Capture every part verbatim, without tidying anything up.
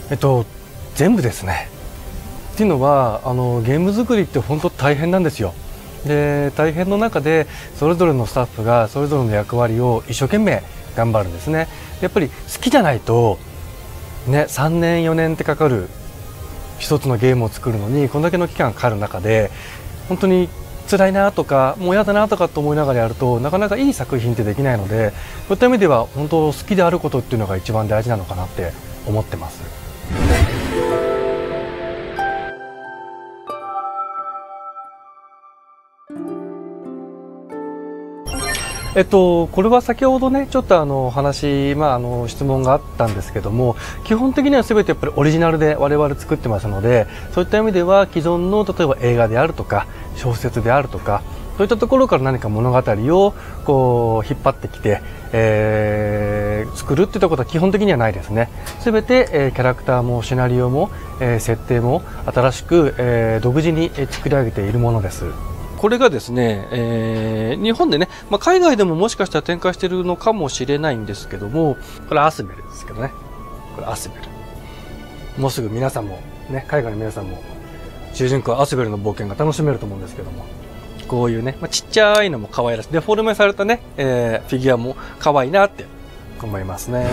えっと全部ですね。っていうのはあのゲーム作りって本当大変なんですよ。で大変の中でそれぞれのスタッフがそれぞれの役割を一生懸命頑張るんですね。やっぱり好きじゃないとね、さんねんよねんってかかる一つのゲームを作るのにこんだけの期間かかる中で本当に辛いなとかもう嫌だなとかと思いながらやるとなかなかいい作品ってできないので、そういった意味では本当好きであることっていうのが一番大事なのかなって思ってます。えっと、これは先ほどねちょっとあのお話、まあ、あの質問があったんですけども、基本的には全てやっぱりオリジナルで我々作ってますので、そういった意味では既存の例えば映画であるとか小説であるとかそういったところから何か物語をこう引っ張ってきて、えー、作るっていうところは基本的にはないですね。全て、えー、キャラクターもシナリオも、えー、設定も新しく、えー、独自に作り上げているものです。これがですね、えー、日本でね、まあ、海外でももしかしたら展開しているのかもしれないんですけども、これアスベルですけどね。これアスベル。もうすぐ皆さんも、ね、海外の皆さんも、主人公アスベルの冒険が楽しめると思うんですけども、こういうね、まあ、ちっちゃいのも可愛らしい。デフォルメされたね、えー、フィギュアも可愛いなって思いますね。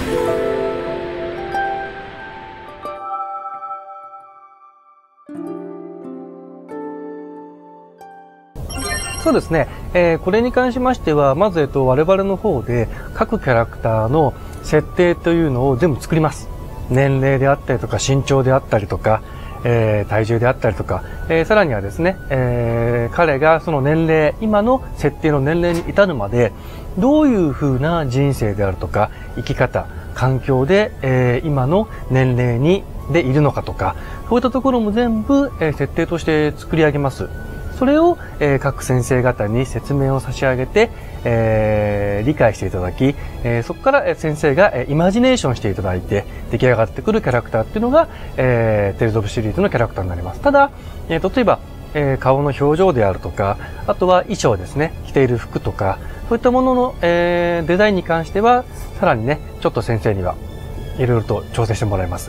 そうですね、えー、これに関しましてはまず、えっと、我々の方で各キャラクターの設定というのを全部作ります。年齢であったりとか身長であったりとか、えー、体重であったりとか、えー、さらにはですね、えー、彼がその年齢今の設定の年齢に至るまでどういうふうな人生であるとか生き方環境で、えー、今の年齢にでいるのかとか、そういったところも全部、えー、設定として作り上げます。それを、えー、各先生方に説明を差し上げて、えー、理解していただき、えー、そこから先生が、えー、イマジネーションしていただいて出来上がってくるキャラクターっていうのが、えー、テイルズ・オブシリーズのキャラクターになります。ただ、えー、例えば、えー、顔の表情であるとか、あとは衣装ですね、着ている服とか、そういったものの、えー、デザインに関してはさらにね、ちょっと先生にはいろいろと調整してもらいます。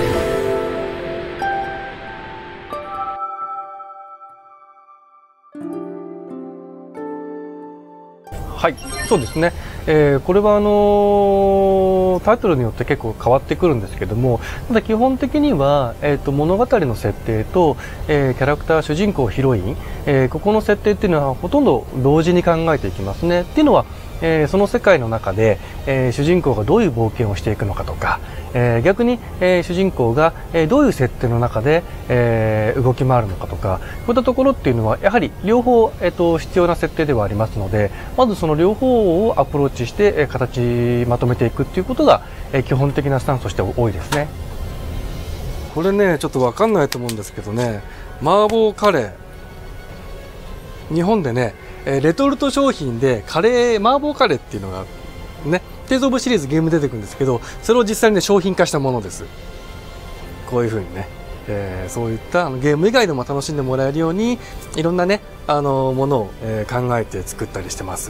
はい、そうですね。えー、これはあのー、タイトルによって結構変わってくるんですけども、ただ基本的には、えー、と物語の設定と、えー、キャラクター主人公ヒロイン、えー、ここの設定っていうのはほとんど同時に考えていきますね。っていうのは、えー、その世界の中で、えー、主人公がどういう冒険をしていくのかとか、えー、逆に、えー、主人公が、えー、どういう設定の中で、えー、動き回るのかとか、こういったところっていうのはやはり両方、えー、と必要な設定ではありますので、まずその両方をアプローチして、えー、形まとめていくっていうことが、えー、基本的なスタンスとして多いですね。これねちょっと分かんないと思うんですけどね、麻婆カレー日本でねレトルト商品でカレー麻婆カレーっていうのがねテイルズ・オブシリーズゲーム出てくるんですけど、それを実際に、ね、商品化したものです。こういう風にね、えー、そういったあのゲーム以外でも楽しんでもらえるようにいろんなねあのものを、えー、考えて作ったりしてます。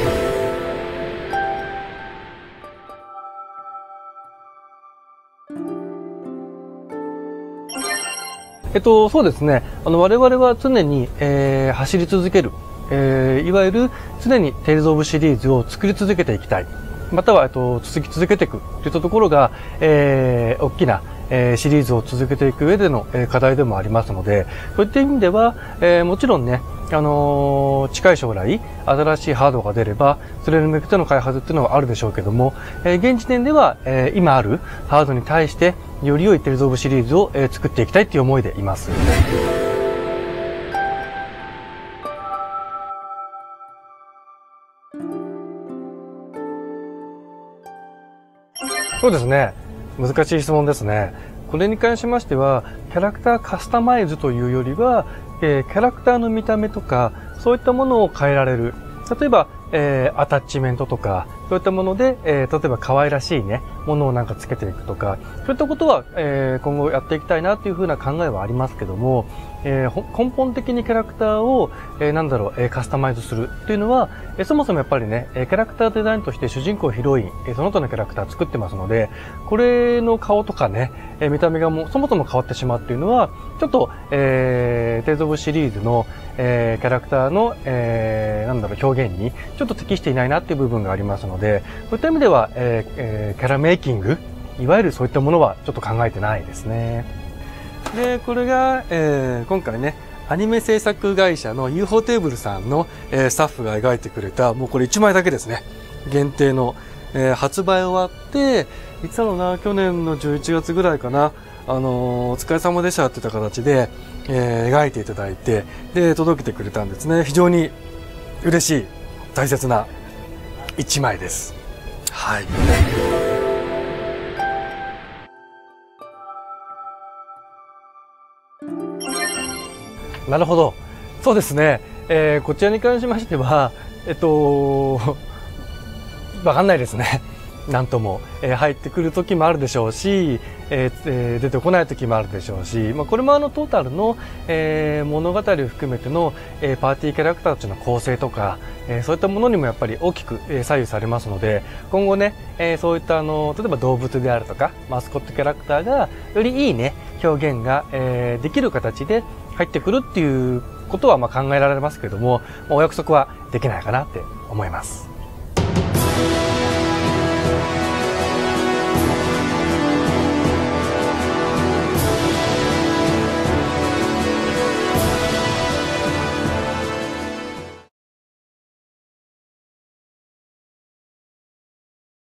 えっとそうですね、あの我々は常に、えー、走り続ける、えー、いわゆる常にテイルズ・オブシリーズを作り続けていきたい、または、えっと、続き続けていくといったところが、えー、大きな、えー、シリーズを続けていく上での、えー、課題でもありますので、そういった意味では、えー、もちろんね、あのー、近い将来新しいハードが出ればそれに向けての開発っていうのはあるでしょうけども、えー、現時点では、えー、今あるハードに対してより良いテイルズ・オブシリーズを、えー、作っていきたいという思いでいます。そうですね。難しい質問ですね。これに関しましては、キャラクターカスタマイズというよりは、えー、キャラクターの見た目とか、そういったものを変えられる。例えば、 えー、アタッチメントとか、そういったもので、えー、例えば可愛らしいね、ものをなんかつけていくとか、そういったことは、えー、今後やっていきたいなっていうふうな考えはありますけども、えー、根本的にキャラクターを、えー、なんだろう、えー、カスタマイズするっていうのは、えー、そもそもやっぱりね、キャラクターデザインとして主人公ヒロイン、えー、その他のキャラクター作ってますので、これの顔とかね、えー、見た目がもうそもそも変わってしまうっていうのは、ちょっと、えー、テイズオブシリーズの、えー、キャラクターの、えー、なんだろう、表現にちょっと適していないなっていう部分がありますので、そういった意味では、えーえー、キャラメイキング、いわゆるそういったものはちょっと考えてないですね。で、これが、えー、今回ね、アニメ制作会社の ユーフォー テーブルさんの、えー、スタッフが描いてくれた、もうこれいちまいだけですね。限定の、えー、発売終わって、いつだろうな、去年のじゅういちがつぐらいかな、あのー、お疲れ様でしたって言った形で、えー、描いていただいて、で、届けてくれたんですね。非常に嬉しい、大切ないちまいです。はい。なるほど。そうですね。えー、こちらに関しましては、えっと、わかんないですね。なんとも、えー、入ってくる時もあるでしょうし、えーえー、出てこない時もあるでしょうし、まあ、これもあのトータルの、えー、物語を含めての、えー、パーティーキャラクターたちの構成とか、えー、そういったものにもやっぱり大きく、えー、左右されますので、今後ね、えー、そういったあの例えば動物であるとかマスコットキャラクターがよりいいね表現が、えー、できる形で入ってくるっていうことはまあ考えられますけども、お約束はできないかなって思います。